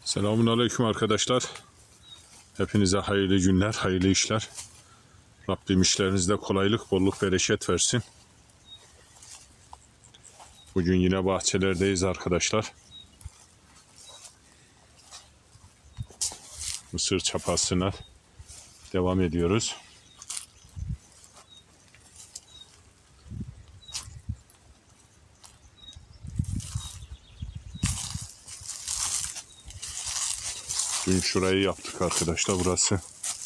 Selamünaleyküm arkadaşlar. Hepinize hayırlı günler, hayırlı işler. Rabbim işlerinizde kolaylık, bolluk, bereket versin. Bugün yine bahçelerdeyiz arkadaşlar. Mısır çapasına devam ediyoruz. Dün şurayı yaptık arkadaşlar, burası.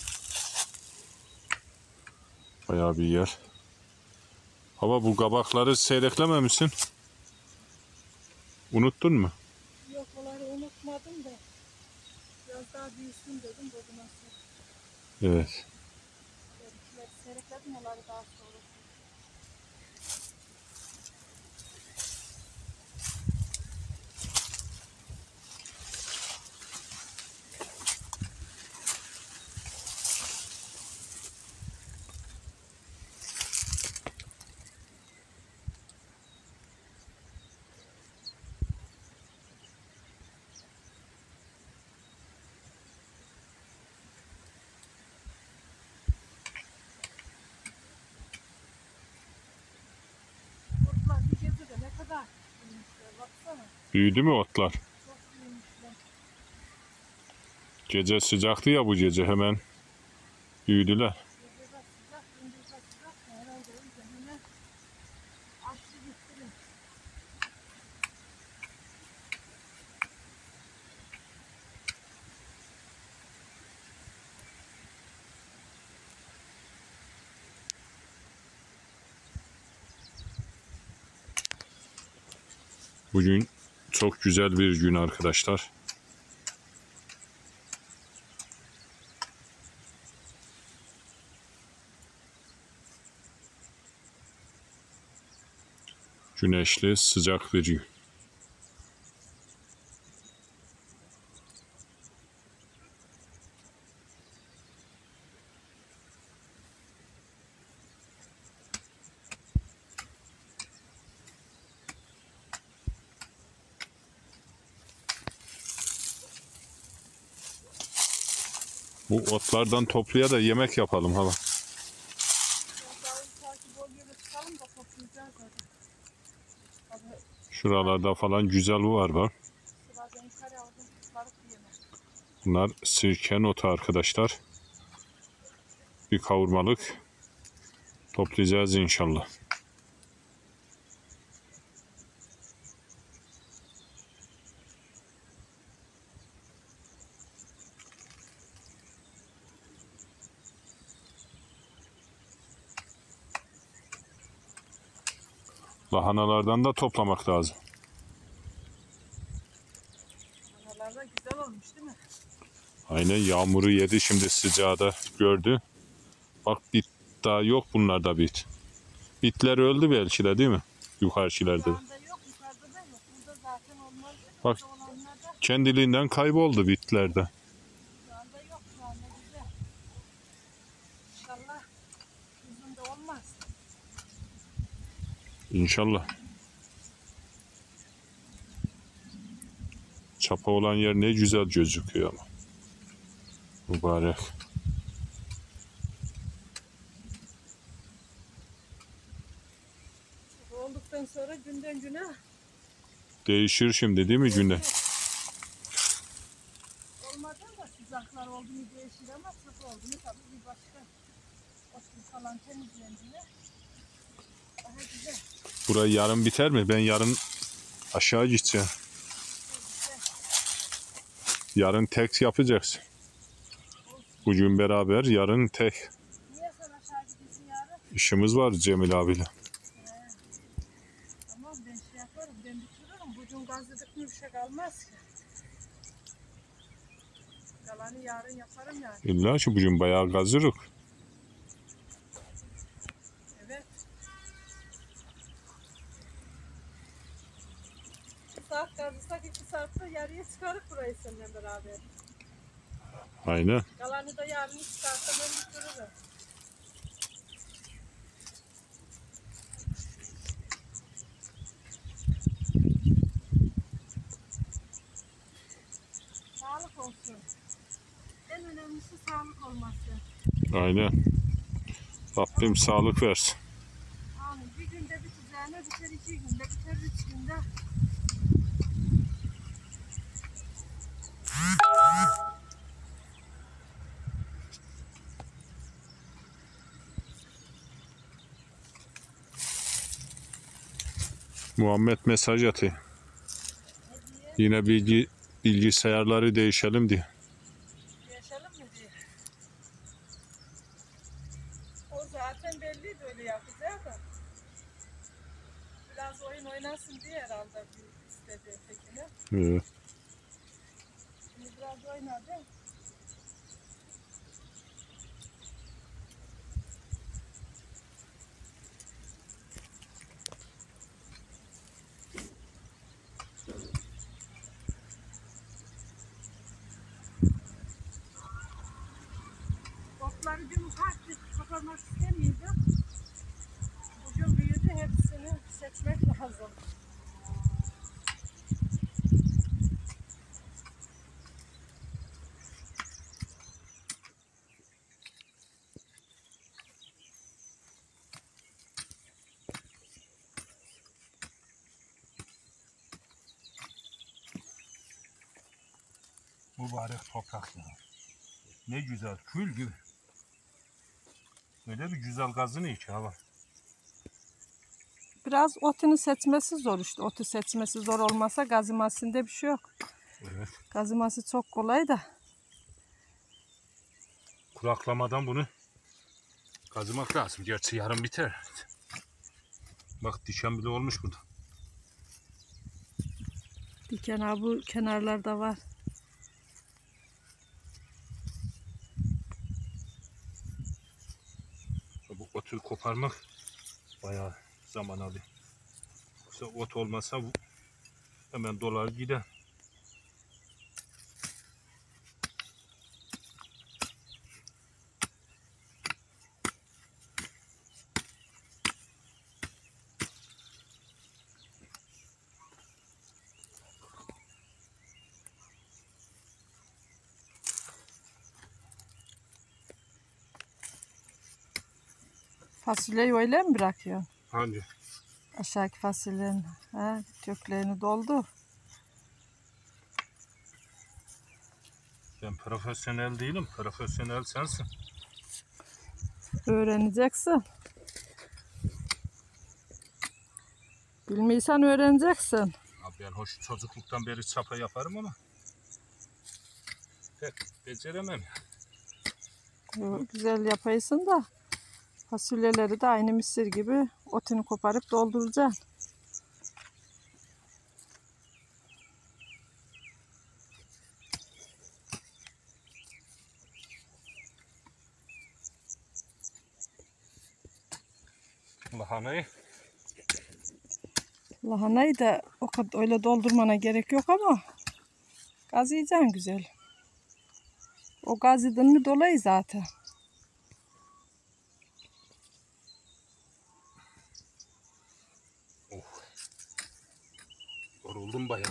Bayağı bir yer. Hava, bu kabakları seyreklememişsin. Unuttun mu? Yok, onları unutmadım da. Biraz daha büyüsün dedim. Dedim nasıl? Evet. Seyrekledim onları daha sonra. Otlar bir gezi de ne kadar büyümüşler, baksana. Büyüdü mü otlar? Çok büyümüşler. Gece sıcaktı ya, bu gece hemen büyüdüler. Gece de sıcak, gündüz de sıcak. Herhalde iyice hemen açtı gittiler. Bugün çok güzel bir gün arkadaşlar. Güneşli, sıcak bir gün. Bu otlardan topluya da yemek yapalım hala. Dağın takip oluyor, çıkalım da toplayacağız zaten. Tabii Şuralarda falan güzel var bak. sıradan yukarı aldım, tutarıp yiyemem. Bunlar sirke notu arkadaşlar. Bir kavurmalık toplayacağız inşallah. Lahanalardan da toplamak lazım. Analar da güzel olmuş değil mi? Aynen, yağmuru yedi, şimdi sıcağı da gördü. Bak, bit daha yok bunlarda, bit. Bitler öldü belki de, değil mi? Yukarıdakilerde. Şu anda yok, yukarıda da yok. Burada zaten olmaz. Bak, Burada olanlar da kendiliğinden kayboldu bitlerde. şu anda yok. Şu anda güzel. İnşallah uzun da olmaz. İnşallah. Çapa olan yer ne güzel gözüküyor ama. Mübarek. Olduktan sonra günden güne Değişir şimdi, değil mi günden? olmadan da sıcaklar oldu mu değişir ama çok oldu mu tabii bir başka otun falan temizlendiğine daha güzel. Burayı yarın biter mi? Ben yarın aşağı gideceğim. Yarın tek yapacağız. Bugün beraber, yarın tek. Niye sen aşağı gidiyorsun yarın? İşimiz var Cemil abiyle. Tamam, ben şey yaparım, ben bitiririm. Bugün gazladık mı bir şey kalmaz ki. Kalanı yarın yaparım yani. İlla ki bugün bayağı gazırık. Evet. 2 saat kazısak 2 saatte yarıya çıkarıp burayı seninle beraber. Aynen. Kalanı da yarın 2 saatte ben bitiririm. Sağ Aynen. Rabbim sağlık versin. Amin. Bir günde biteceğine biter, 2 günde biter, 3 günde. Muhammed mesaj atıyor. Yine bilgisayarları değişelim diye. Yaşayalım mı diye. O zaten belliydi öyle yapacağı da. Biraz oyun oynasın diye herhalde bir istedi Tekin'i. Evet. Şimdi biraz oynadı. Otları dün ufak kaparmak istemiyordum. Bugün büyüdü, hepsini seçmek lazım. Mübarek toprak ya. Ne güzel, kül gibi. Öyle bir güzel gazını ki hava. Biraz otunu seçmesi zor işte. Otu seçmesi zor olmasa gazimasinde bir şey yok. Evet. Gaziması çok kolay da. Kuraklamadan bunu kazımak lazım. Gerçi yarın biter. Bak diken bile olmuş burada. Diken ha bu kenarlarda var. Bu otu koparmak bayağı zaman alıyor. Yoksa ot olmasa bu hemen dolar gider. Fasulyeyi öyle mi bırakıyorsun? Hangi? Aşağıki fasulyenin. Ha, köklerini doldu. Ben profesyonel değilim. Profesyonel sensin. Öğreneceksin. Bilmiyorsan öğreneceksin. Abi ben hoş çocukluktan beri çapa yaparım ama pek beceremem. Güzel yapaysın da fasulyeleri de aynı mısır gibi otunu koparıp dolduracaksın. Lahanayı Lahanayı da o kadar öyle doldurmana gerek yok ama gazlayacaksın güzel. O gazladın mı dolayı zaten. yoruldum bayağı.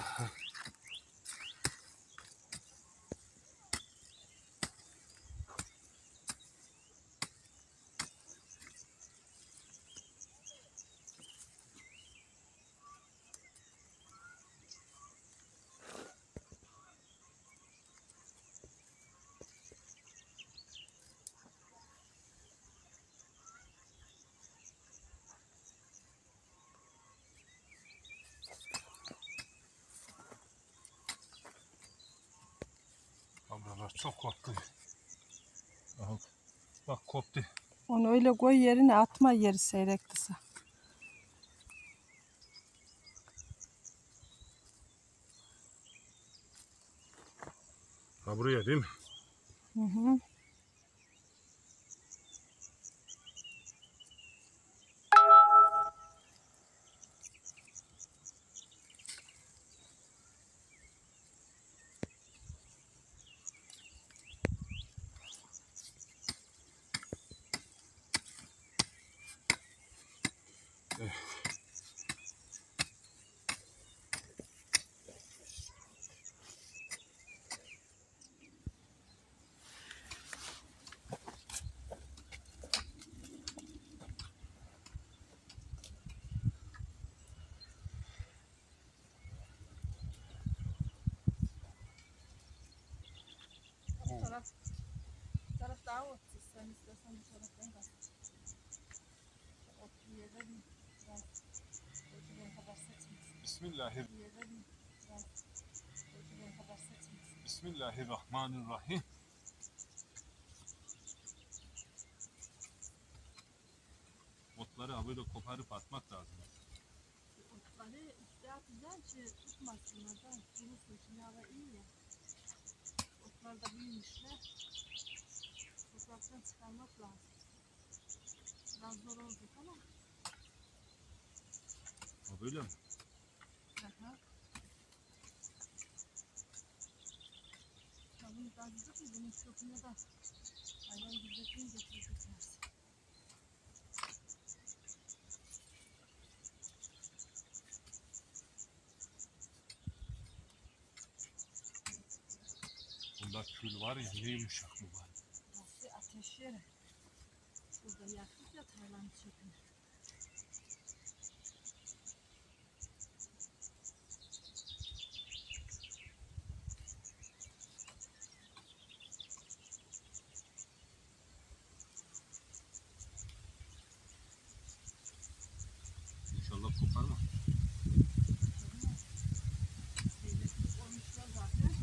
Ablalar çok koptu. Aha, bak koptu. Onu öyle koy yerine atma, yeri seyrek kısa. Ha buraya değil mi? Hı hı. Ben istersen bu taraftan da. Otlu yere bir biraz öteden kadar seçmesin. Bismillahirrahmanirrahim. Yere bir biraz öteden kadar seçmesin. Bismillahirrahmanirrahim. Otları böyle koparıp atmak lazım. Otları işte atacağım ki tutmasınlar da kurusun. Şimdi hava iyi ya. Otlar da büyümüşler. Topraktan çıkarmak lazım. Biraz zor olacak ama. Ha böyle mi? Aha. Tabii gazlık mı? Bunun çöpüne de hayvan gübresini getirecekler. Bunda kül var ya, ne yumuşak bu var. Nasıl ateş yeri. Burada yaktık ya tarlanın çöpünü. İnşallah koparma. Olmuşlar zaten.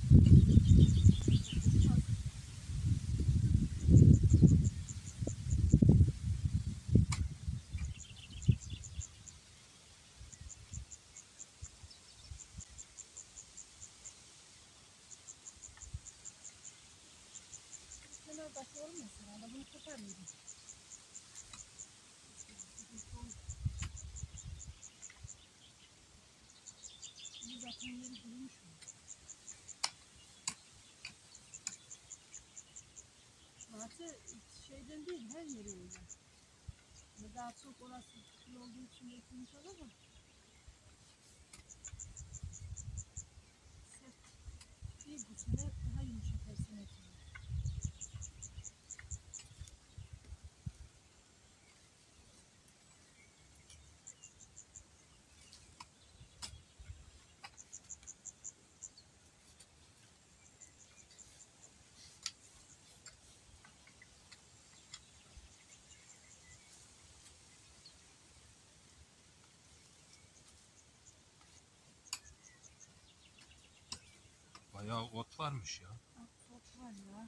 Kenardaki olmasın. Ama bunu koparmayayım. Bu zaten yeri kurumuş mu? Burası şeyden değil, her yeri öyle. Ve daha çok orası kül olduğu için dökülmüş olur ama sert bir kısmı daha yumuşak her sene. Bayağı ot varmış ya. Çok var ya.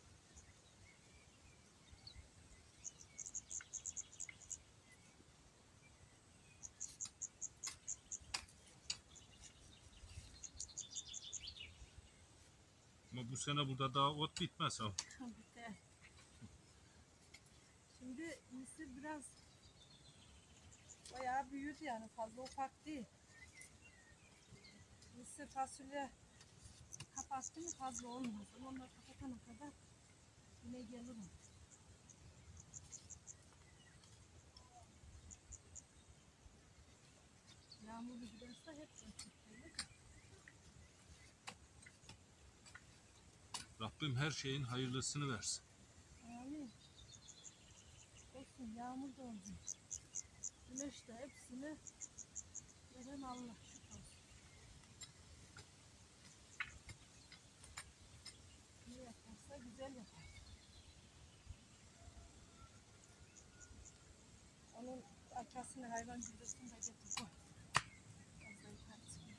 Ama bu sene burada daha ot bitmez ha. Biter. Şimdi mısır biraz bayağı büyüdü yani fazla ufak değil. Mısır fasulye kapattı mı fazla olmaz. Onlar kapatana kadar yine gelirim. Yağmurlu giderse hep gelir. Rabbim her şeyin hayırlısını versin. Amin. Olsun yağmur da olsun. Güneş de hepsini veren Allah şükür olsun. Ne yaparsa güzel yapar. Onun arkasını hayvan gübresini de getir koy. Fazla yukarı çıkıyor.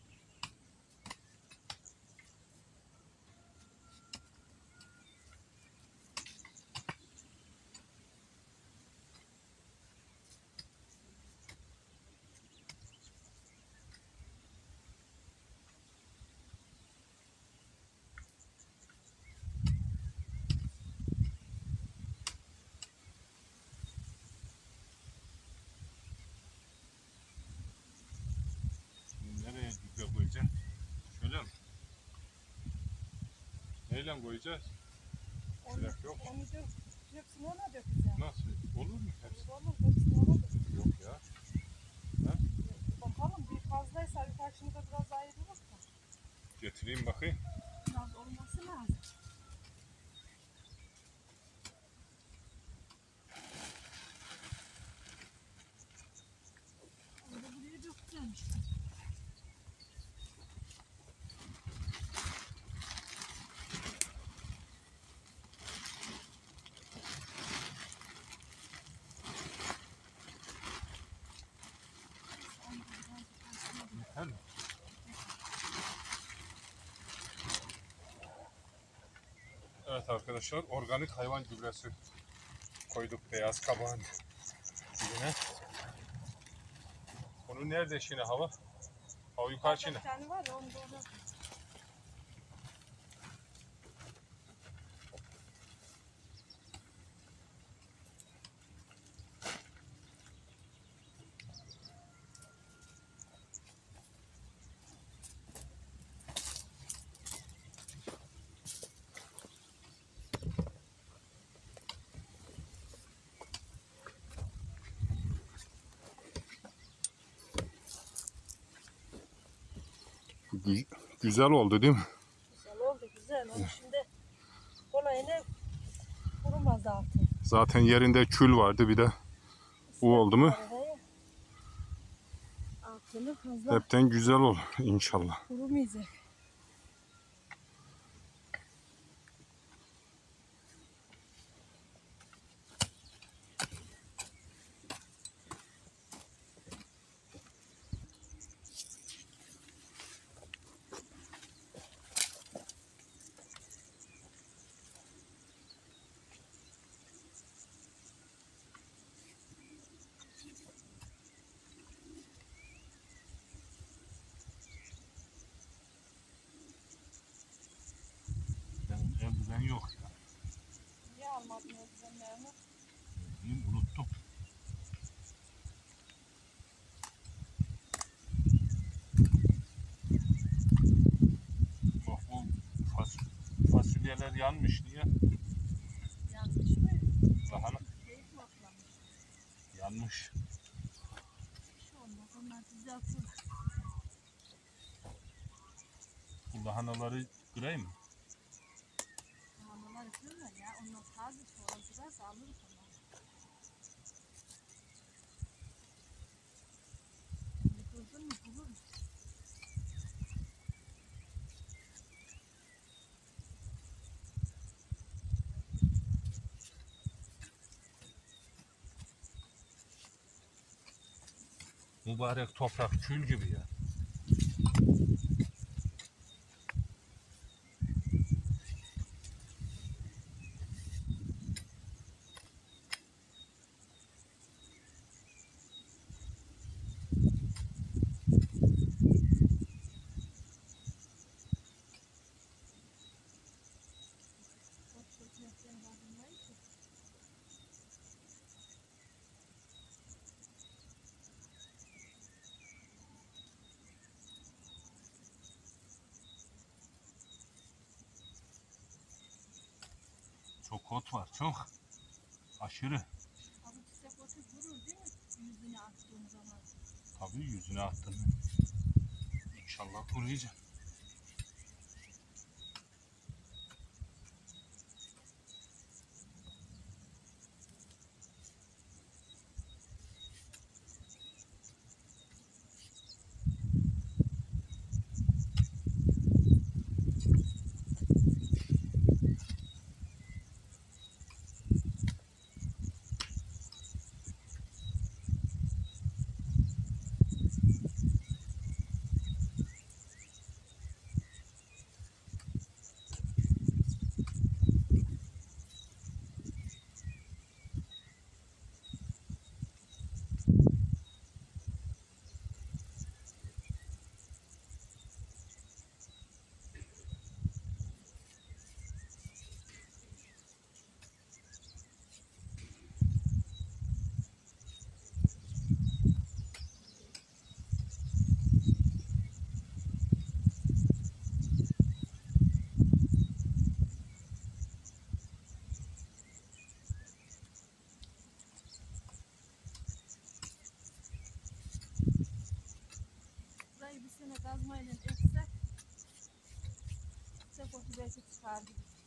Nereye gübre koyacaksın? Şöyle mi? Neyle koyacağız? Kürek yok. Onu dök. Hepsini ona dökeceğim. Nasıl? Olur mu hepsi? Olur hepsini ona dökeceğim. Yok ya. Bakalım bir fazlaysa yukarısını da biraz ayırırız da. Getireyim bakayım. Biraz olması lazım. Onu da buraya dökeceğim işte. Evet arkadaşlar, organik hayvan gübresi koyduk beyaz kabağın dibine. Bunu nerede şimdi hava? Hava yukarı şimdi. Bir tane var ya onu doğru. Güzel oldu değil mi? Güzel oldu güzel. Onu şimdi kolayını kurumaz zaten. Zaten yerinde kül vardı, bir de bu oldu mu? Altını fazla Hepten güzel olur inşallah. kurumayacak. Eldiven yok ya. Niye almadın eldivenlerini? Unuttum. Bak bu fasulyeler yanmış. Niye? Yanlış mı? Lahana Keyif mi atlamış? yanmış. Şu anda onlar düzeltir. Bu lahanaları kırayım mı? Onlar yapıyorlar ya. Onlar taze sonra biraz alırız onlar. Yıkıldın mı bulur mu? Mübarek toprak kül gibi ya. Bak çökmekten bozulmayı ki. Çok ot var, çok. Aşırı. Abi çiçek otu durur değil mi? Yüzüne attığın zaman. Tabii yüzüne attım. İnşallah kuruyacak. Burayı bir sene kazmayla eksek çiçek otu belki çıkardı.